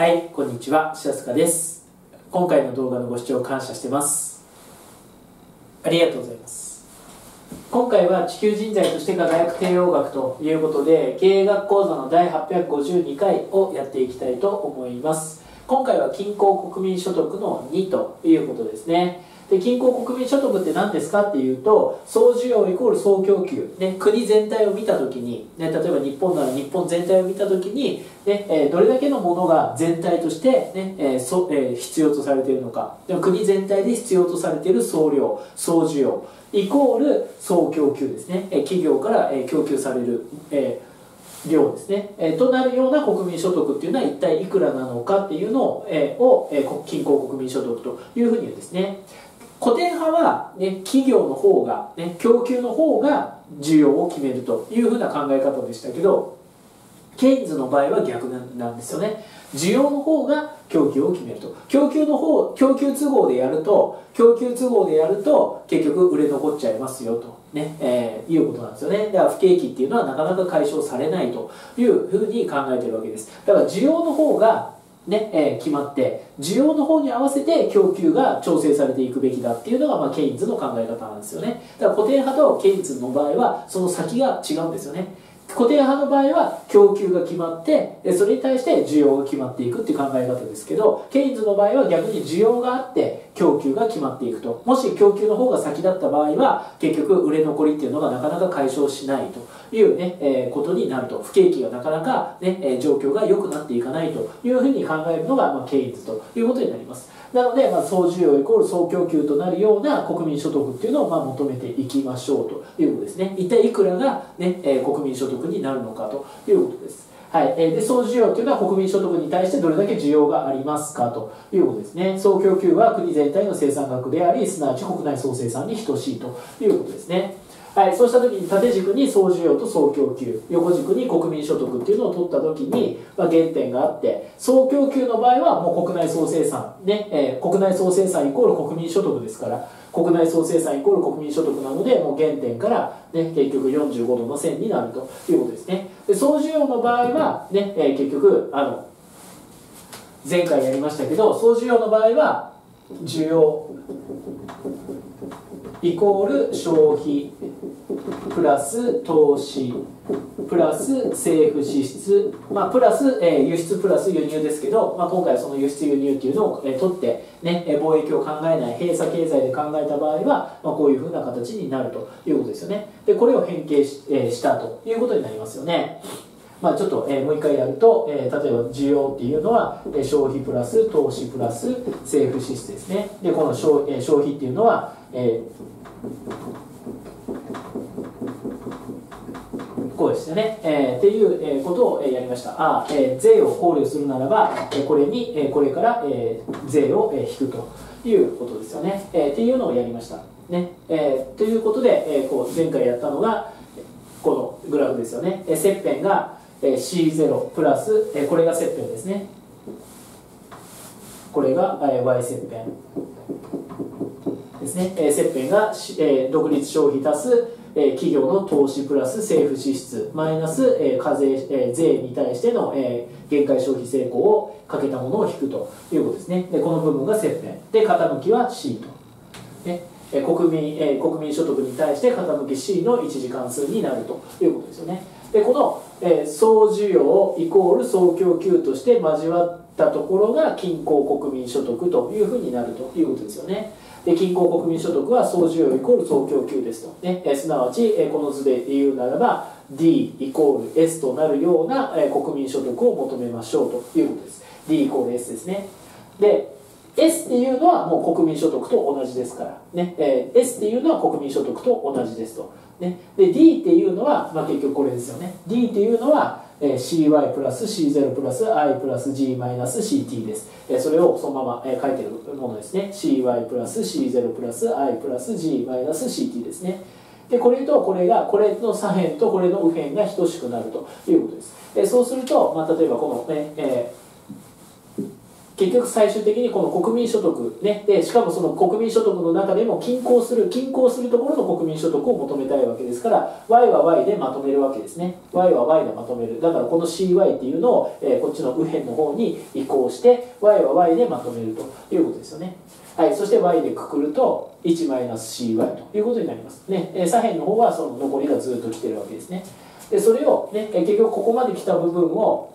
はい、こんにちは、白塚です。今回の動画のご視聴感謝してます。ありがとうございます。今回は地球人材として輝く帝王学ということで、経営学講座の第852回をやっていきたいと思います。今回は均衡国民所得の2ということですね。で、均衡国民所得って何ですかっていうと、総需要イコール総供給、ね、国全体を見たときに、ね、例えば日本なら日本全体を見たときに、ね、どれだけのものが全体として、ね必要とされているのか。でも国全体で必要とされている総量、総需要イコール総供給ですね。企業から供給される、量ですね、となるような国民所得っていうのは一体いくらなのかっていうのを、均衡国民所得というふうに言うんですね。古典派は、ね、企業の方が、ね、供給の方が需要を決めるというふうな考え方でしたけど、ケインズの場合は逆なんですよね。需要の方が供給を決めると。供給都合でやると結局売れ残っちゃいますよと、ねいうことなんですよね。だから不景気っていうのはなかなか解消されないというふうに考えているわけです。だから需要の方が決まって、需要の方に合わせて供給が調整されていくべきだっていうのが、ケインズの考え方なんですよね。だから固定派とケインズの場合はその先が違うんですよね。固定派の場合は供給が決まってそれに対して需要が決まっていくっていう考え方ですけど、ケインズの場合は逆に需要があって供給が決まっていくと。もし供給の方が先だった場合は結局売れ残りっていうのがなかなか解消しないという、ことになると。不景気がなかなか、状況が良くなっていかないというふうに考えるのが、ケインズということになります。なので、総需要イコール総供給となるような国民所得っていうのを求めていきましょうということですね。一体いくらが、国民所得になるのかということです。はい、で総需要というのは国民所得に対してどれだけ需要がありますかということですね。総供給は国全体の生産額であり、すなわち国内総生産に等しいということですね。はい、そうした時に縦軸に総需要と総供給、横軸に国民所得っていうのを取った時に、原点があって、総供給の場合はもう国内総生産、国内総生産イコール国民所得ですから、国内総生産イコール国民所得なので、もう原点から、結局45度の線になるということですね。で総需要の場合は、結局前回やりましたけど、総需要の場合は需要イコール消費プラス投資プラス政府支出、プラス、輸出プラス輸入ですけど、今回はその輸出輸入っていうのを、取って、貿易を考えない閉鎖経済で考えた場合は、こういうふうな形になるということですよね。でこれを変形したということになりますよね。ちょっと、もう一回やると、例えば需要っていうのは消費プラス投資プラス政府支出ですね。でこの消費っていうのは、こうですよね、っていうことをやりました。税を考慮するならば、これから、税を引くということですよね。っていうのをやりました。ということで、前回やったのがこのグラフですよね。切片が C0 プラス、これが切片ですね。これが Y 切片ですね。切片が独立消費足す企業の投資プラス政府支出マイナス税に対しての限界消費成功をかけたものを引くということですね。でこの部分が切片で傾きは C と、国民所得に対して傾き C の一次関数になるということですよね。でこの総需要イコール総供給として交わったところが均衡国民所得というふうになるということですよね。で均衡国民所得は総需要イコール総供給ですと、すなわちこの図で言うならば D イコール S となるような国民所得を求めましょうということです。 D イコール S ですね。で S っていうのはもう国民所得と同じですから、S っていうのは国民所得と同じですと、で D っていうのは、結局これですよね。 D っていうのはCY プラス C0 プラス I プラス G マイナス CT です。それをそのまま書いているものですね。CY プラス C0 プラス I プラス G マイナス CT ですね。でこれとこれの左辺とこれの右辺が等しくなるということです。そうすると、例えばこの、結結局最終的にこの国民所得、ね、でしかもその国民所得の中でも均衡するところの国民所得を求めたいわけですから y は y でまとめるわけですね。 y は y でまとめる。だからこの cy っていうのを、こっちの右辺の方に移行して y は y でまとめるということですよね。はい、そして y でくくると 1-cy ということになりますね。左辺の方はその残りがずっと来てるわけですね。でそれを、ね、結局ここまで来た部分を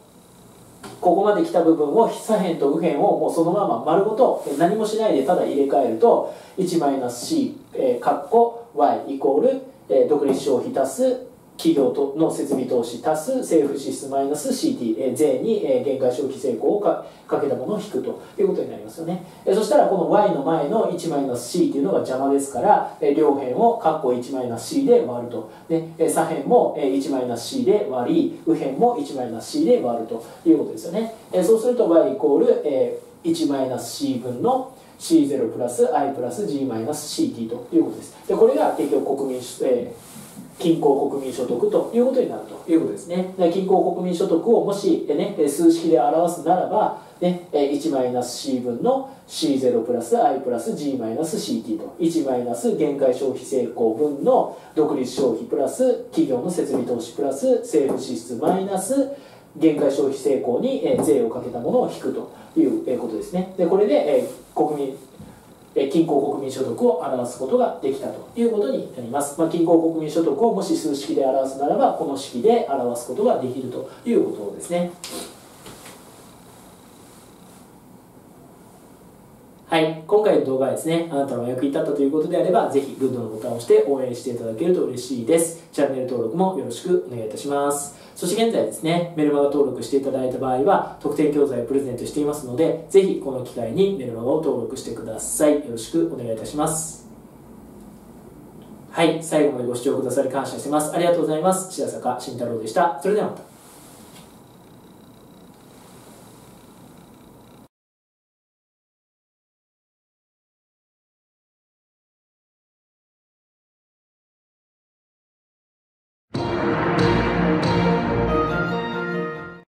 左辺と右辺をもうそのまま丸ごと何もしないでただ入れ替えると 1-c かっこ y イコール独立消費足す企業の設備投資足す政府支出マイナス CT 税に限界消費成功をかけたものを引くということになりますよね。そしたらこの y の前の 1-c っていうのが邪魔ですから両辺を括弧 1-c で割ると。で左辺も 1-c で割り右辺も 1-c で割るということですよね。そうすると y イコール 1-c 分の C0 プラス I プラス G-CT ということです。でこれが結局均衡国民所得ということになるということですね。均衡国民所得をもし、数式で表すならば、1-c 分の C0 プラス I プラス G-CT と1- 限界消費成功分の独立消費プラス企業の設備投資プラス政府支出マイナス限界消費成功に税をかけたものを引くということですね。でこれで均衡国民所得を表すことができたということになります。均衡国民所得をもし数式で表すならばこの式で表すことができるということですね。はい、今回の動画はですね、あなたのお役に立ったということであれば、ぜひグッドのボタンを押して応援していただけると嬉しいです。チャンネル登録もよろしくお願いいたします。そして現在ですね、メルマガ登録していただいた場合は、特典教材をプレゼントしていますので、ぜひこの機会にメルマガを登録してください。よろしくお願いいたします。はい、最後までご視聴くださり感謝してます。ありがとうございます。白坂慎太郎でした。それではまた。